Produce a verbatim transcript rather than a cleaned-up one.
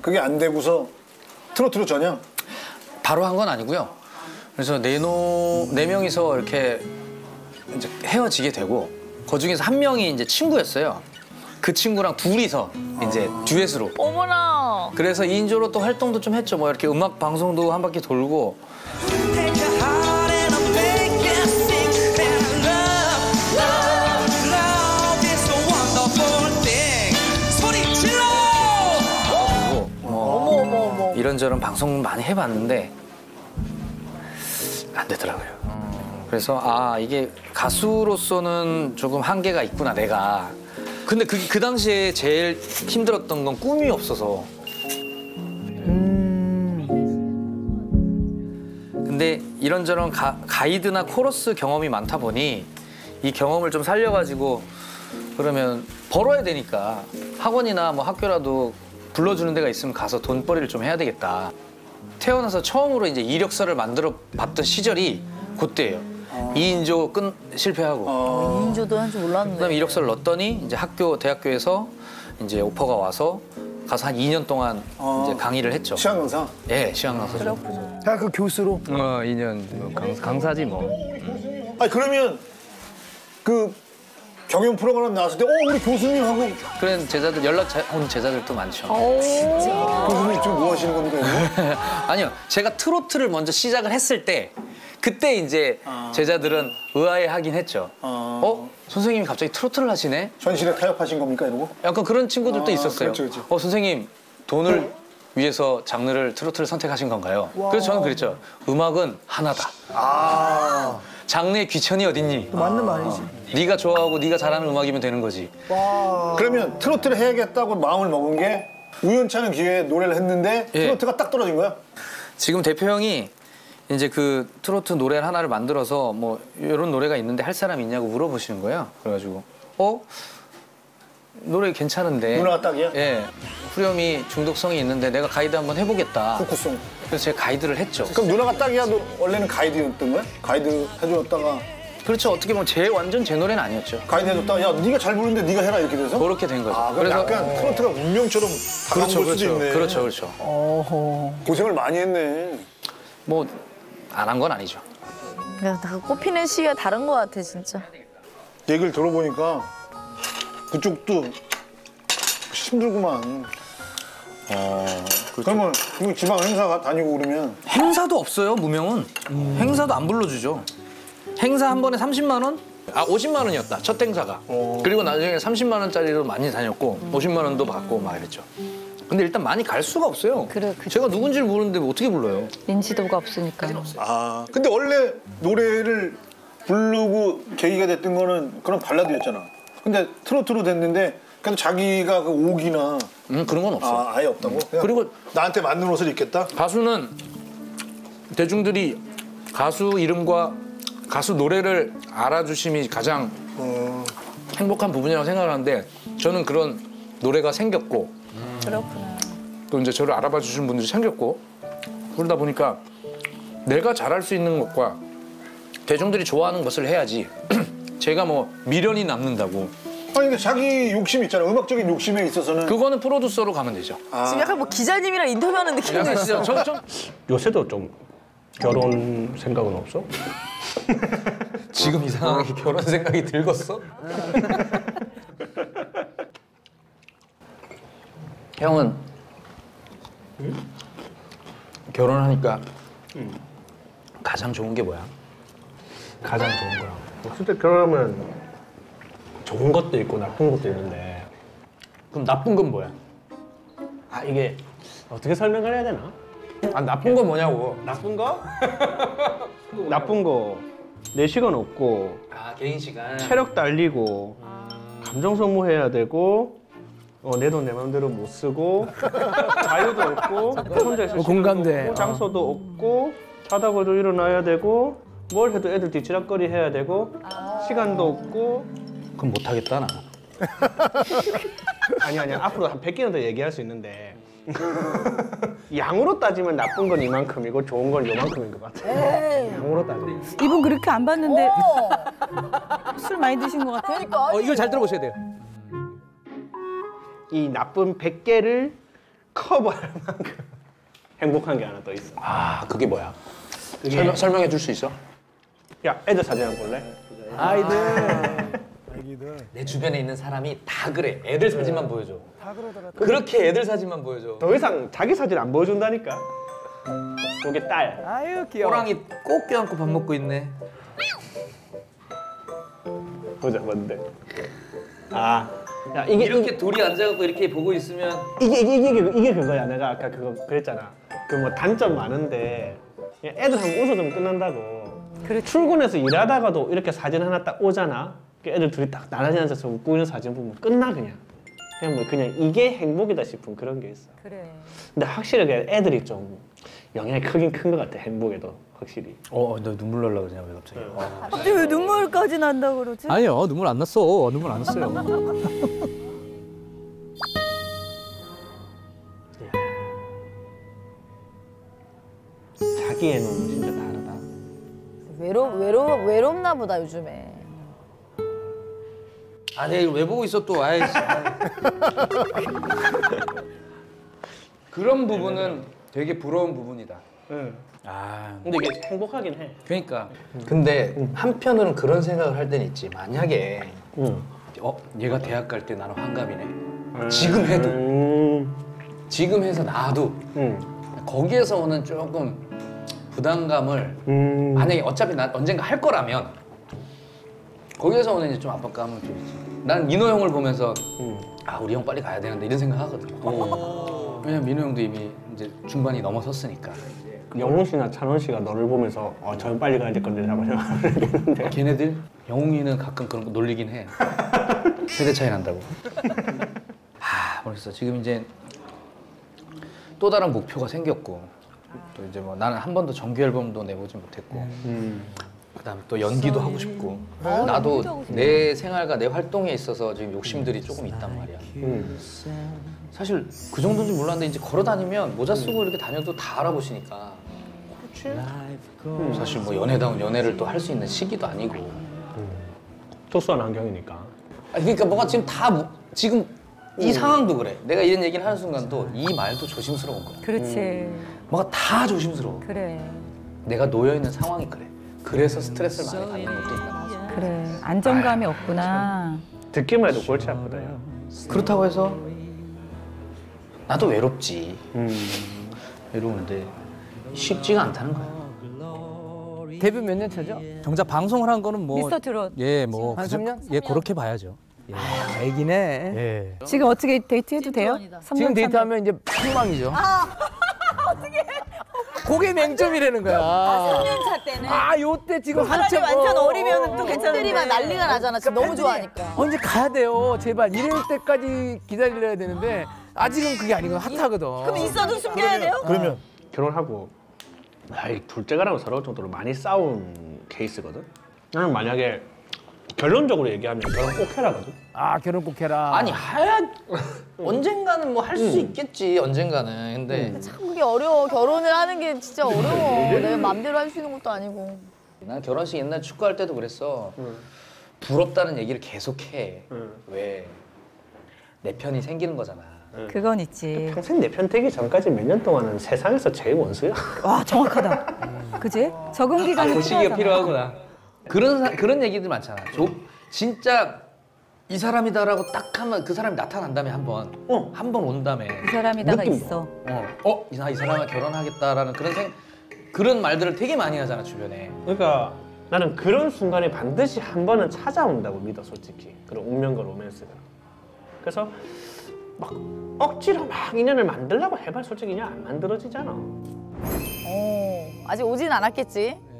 그게 안 되고서 트로트로 전향? 바로 한 건 아니고요. 그래서 네노 네 명이서 이렇게 이제 헤어지게 되고 그 중에서 한 명이 이제 친구였어요. 그 친구랑 둘이서 이제 아. 듀엣으로. 어머나. 그래서 이 인조로 또 활동도 좀 했죠. 뭐 이렇게 음악 방송도 한 바퀴 돌고. 이런저런 방송 많이 해봤는데 안 되더라고요. 그래서 아 이게 가수로서는 조금 한계가 있구나 내가. 근데 그, 그 당시에 제일 힘들었던 건 꿈이 없어서. 음. 근데 이런저런 가, 가이드나 코러스 경험이 많다 보니 이 경험을 좀 살려가지고 그러면 벌어야 되니까 학원이나 뭐 학교라도 불러주는 데가 있으면 가서 돈벌이를 좀 해야 되겠다. 태어나서 처음으로 이제 이력서를 만들어 봤던 시절이 그때예요. 어. 이 인조 끝 실패하고. 어. 이 인조도 한 줄 몰랐는데. 그다음에 이력서를 넣었더니 이제 학교 대학교에서 이제 오퍼가 와서 가서 한 이 년 동안 어. 이제 강의를 했죠. 시간 강사? 예, 시간 강사. 그렇군요. 야, 그 교수로? 어, 이 년 뭐 강, 강사지 뭐. 음. 아니 그러면 그 경연 프로그램 나왔을 때 어 우리 교수님하고 그런 제자들 연락 온 제자들도 많죠. 교수님 지금 뭐 하시는 겁니까? 아니요, 제가 트로트를 먼저 시작을 했을 때 그때 이제 아. 제자들은 의아해하긴 했죠. 아. 어? 선생님이 갑자기 트로트를 하시네? 현실에 타협하신 겁니까 이러고? 약간 그런 친구들도 아, 있었어요. 그렇죠, 그렇죠. 어 선생님 돈을 응. 위해서 장르를 트로트를 선택하신 건가요? 와. 그래서 저는 그랬죠. 음악은 하나다. 아. 장르의 귀천이 어딨니? 맞는 말이지. 네가 좋아하고 네가 잘하는 음악이면 되는 거지. 와. 그러면 트로트를 해야겠다고 마음을 먹은 게 우연찮은 기회에 노래를 했는데 예. 트로트가 딱 떨어진 거야? 지금 대표 형이 이제 그 트로트 노래 하나를 만들어서 뭐 이런 노래가 있는데 할 사람 있냐고 물어보시는 거예요. 그래가지고 어? 노래 괜찮은데. 누나가 딱이야? 예. 후렴이 중독성이 있는데 내가 가이드 한번 해보겠다. 후쿠송. 그래서 제가 가이드를 했죠. 그럼 누나가 딱이야? 너 원래는 가이드였던 거야? 가이드 해줬다가. 그렇죠. 어떻게 보면 제 완전 제 노래는 아니었죠. 가이드 해줬다가 야 네가 잘 부르는데 네가 해라 이렇게 돼서? 그렇게 된 거죠. 아, 그래서 약간 어... 트로트가 운명처럼 다가온 그렇죠, 걸 그렇죠, 수도 있네. 그렇죠, 그렇죠. 어허. 고생을 많이 했네. 뭐 안 한 건 아니죠. 그냥 다 꼽히는 시기가 다른 것 같아 진짜. 얘기를 들어보니까 그쪽도 힘들구만. 어, 그렇죠. 그러면 그 지방 행사 다니고 그러면 행사도 없어요, 무명은. 음. 행사도 안 불러주죠. 행사 한 번에 삼십만 원? 아, 오십만 원이었다, 첫 행사가. 오. 그리고 나중에 삼십만 원짜리로 많이 다녔고 음. 오십만 원도 받고 막 이랬죠. 근데 일단 많이 갈 수가 없어요. 그래, 제가 누군지를 모르는데 어떻게 불러요? 인지도가 없으니까. 아, 근데 원래 노래를 부르고 계기가 됐던 거는 그런 발라드였잖아. 근데 트로트로 됐는데 그래도 자기가 그 옥이나 음, 그런 건 없어. 아, 아예 없다고? 그리고 나한테 맞는 옷을 입겠다? 가수는 대중들이 가수 이름과 가수 노래를 알아주심이 가장 음. 행복한 부분이라고 생각을 하는데 저는 그런 노래가 생겼고 음. 그렇구나. 또 이제 저를 알아봐 주시는 분들이 생겼고 그러다 보니까 내가 잘할 수 있는 것과 대중들이 좋아하는 것을 해야지 제가 뭐 미련이 남는다고. 아니 근데 자기 욕심이 있잖아. 음악적인 욕심에 있어서는 그거는 프로듀서로 가면 되죠. 아. 지금 약간 뭐 기자님이랑 인터뷰하는 느낌이 있어. 저, 저... 요새도 좀 결혼 생각은 없어? 지금 이상하게 결혼 생각이 들겠어? 형은 응? 결혼하니까 응. 가장 좋은 게 뭐야? 가장 좋은 거야. 진짜 결혼하면 좋은 것도 있고 나쁜 것도 있는데 그럼 나쁜 건 뭐야? 아 이게 어떻게 설명을 해야 되나? 아 나쁜 건 뭐냐고. 나쁜 거? 나쁜 거 내 시간 없고 아 개인 시간 체력 딸리고 아... 감정 소모해야 되고 어, 내 돈 내 맘대로 못 쓰고 자유도 없고 혼자 있을 어, 공감돼. 없고 장소도 없고 자다가도 일어나야 되고 뭘 해도 애들 뒤치락거리 해야 되고 아... 시간도 없고 그럼 못하겠다 나. 아니 아니 앞으로 한 백 개는 더 얘기할 수 있는데 양으로 따지면 나쁜 건 이만큼이고 좋은 건 요만큼인 것 같아. 에이. 양으로 따지면. 이분 그렇게 안 봤는데 술 많이 드신 것 같아? 그러니까. 어, 이걸 잘 들어보셔야 돼요. 이 나쁜 백 개를 커버할 만큼 행복한 게 하나 더 있어. 아 그게 뭐야? 그게- 설명, 설명해 줄 수 있어? 야 애들 사진 한번 볼래? 아이들. 내 주변에 있는 사람이 다 그래. 애들 사진만 보여줘. 다 그러더라. 그렇게 애들 사진만 보여줘. 더 이상 자기 사진 안 보여준다니까. 거기 딸. 아유 귀여워. 호랑이 꼭 껴안고 밥 먹고 있네. 보자 뭔데? 아, 야 이게 이렇게 둘이 앉아갖고 이렇게 보고 있으면 이게 이게 이게 이게, 이게 그거야. 내가 아까 그거 그랬잖아. 그 뭐 단점 많은데 그냥 애들 한번 웃어주면 끝난다고. 그래. 출근해서 일하다가도 이렇게 사진 하나 딱 오잖아. 그 애들 둘이 딱 나란히 앉아서 웃고 있는 사진 보면 끝나 그냥. 그냥 뭐 그냥 이게 행복이다 싶은 그런 게 있어. 그래. 근데 확실히 그 애들이 좀 영향이 크긴 큰 것 같아. 행복에도 확실히. 어, 너 눈물 날라 그러냐 왜 갑자기? 어. 갑자기 왜 눈물까지 난다 그러지? 아니요, 눈물 안 났어. 눈물 안 났어요. 자기 애는 진짜 다르다. 외로 외로 외롭나 보다 요즘에. 아, 내가 이걸 왜 보고 있어 또? 아이씨. 그런 부분은 되게 부러운 부분이다. 응. 아, 근데 이게 행복하긴 해. 그러니까 근데 한편으로는 그런 생각을 할 때는 있지. 만약에 응. 어, 얘가 대학 갈 때 나는 환갑이네. 지금 해도 음. 지금 해서 나도 응. 거기에서 오는 조금 부담감을 음. 만약에 어차피 난 언젠가 할 거라면 거기에서 오는 이제 좀 압박감은 좀 있지. 난 민호 형을 보면서 음. 아 우리 형 빨리 가야 되는데 이런 생각 하거든. 왜냐면 민호 형도 이미 이제 중반이 넘어섰으니까. 영훈 씨나 찬원 씨가 너를 보면서 어, 저 빨리 가야 될 건데 라고 생각하는데 걔네들 영웅이는 가끔 그런 거 놀리긴 해. 세대 차이 난다고. 아 모르겠어. 지금 이제 또 다른 목표가 생겼고 또 이제 뭐 나는 한 번도 정규 앨범도 내보지 못했고. 음. 그다음에 또 연기도 하고 싶고 나도 내 생활과 내 활동에 있어서 지금 욕심들이 조금 있단 말이야. 음. 사실 그 정도인지 몰랐는데 이제 걸어 다니면 모자 쓰고 이렇게 다녀도 다 알아보시니까. 그렇지. 사실 뭐 연애다운 연애를 또 할 수 있는 시기도 아니고. 특수한 환경이니까. 아 그러니까 뭐가 지금 다 뭐- 지금 이 상황도 그래. 내가 이런 얘기를 하는 순간도 이 말도 조심스러운 거야. 그렇지. 뭐가 다 조심스러워. 그래. 내가 놓여 있는 상황이 그래. 그래서 스트레스를 많이 받는 것도 있다. 그래. 안정감이 없구나. 듣기만 해도 골치 아프다 야. 그렇다고 해서 나도 외롭지. 음. 외로운데 쉽지가 않다는 거야. 데뷔 몇 년 차죠? 정작 방송을 한 거는 뭐 미스터 트롯. 예, 뭐 한 그저- 삼 년? 예, 그렇게 봐야죠. 예. 아, 애기네. 예. 지금 어떻게 데이트해도 돼요? 삼 지금 년 차면. 데이트하면 이제 폭망이죠. 아, 어떻게? 그게 맹점이라는 거야. 삼 년 차 때는 아, 요때 지금 사람이 한참 완전 어, 어리면 또 어, 괜찮은데 팬들이 난리가 나잖아. 지금 너무 좋아하니까. 언제 가야 돼요. 제발 이럴 때까지 기다려야 되는데 아직은 그게 아니고 핫하거든. 그럼 있어도 숨겨야 돼요? 그러면 결혼하고 아이 둘째가랑 서러울 정도로 많이 싸운 케이스거든. 나는 만약에 결론적으로 얘기하면 결혼 꼭 해라거든. 아, 결혼 꼭 해라. 아니 하야 언젠가는 뭐 할 수 있겠지 언젠가는. 근데 참 그게 어려워. 결혼을 하는 게 진짜 어려워. 내가 맘대로 할 수 있는 것도 아니고. 난 결혼식 옛날 축구할 때도 그랬어. 부럽다는 얘기를 계속해. 응. 왜? 내 편이 생기는 거잖아. 그건 있지. 평생 내 편 되기 전까지 몇 년 동안은 세상에서 제일 원수야. 와 정확하다. 그지? 적응 기간이 그 시기가 필요하잖아. 필요하구나. 그런 사- 그런 얘기들 많잖아. 조, 진짜 이 사람이다라고 딱 하면 그 사람이 나타난 다음에 한 번, 어. 한 번 온 다음에 이 사람이다가 느낌 있어. 어, 어, 이, 사- 이 사람과 결혼하겠다라는 그런 생 그런 말들을 되게 많이 하잖아 주변에. 그러니까 나는 그런 순간이 반드시 한 번은 찾아온다고 믿어 솔직히. 그런 운명과 로맨스가. 그래서 막 억지로 막 인연을 만들려고 해봐 솔직히 그냥 안 만들어지잖아. 어, 아직 오진 않았겠지.